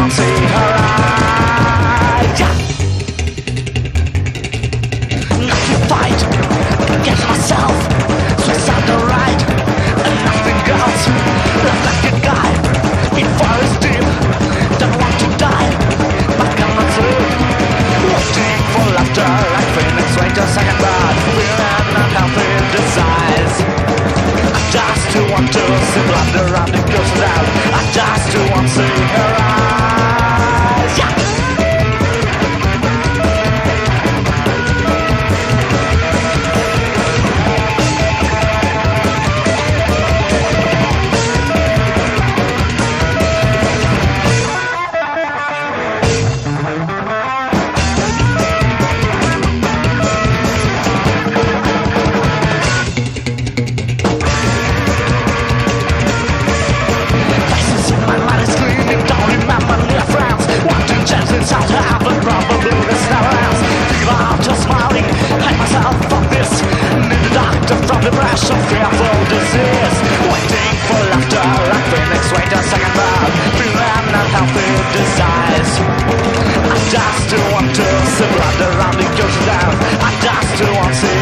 want to see her eyes. Yeah. Nothing fight against myself, suicidal right, and nothing else. Love like a guy in forest deep, don't want to die, back on the truth, waiting for laughter like phoenix, wait a second, but feeling unhealthy desires. I just want to see blood around the ghost out. I just want to see her eyes. Yeah. Inside her out, but probably there's no else. Think about just smiling, hide myself from this. Need a doctor from depression, fearful disease. Waiting for laughter like phoenix, wait a second, but feeling unhealthy desires. I just want to see blood around the ocean down. I just want to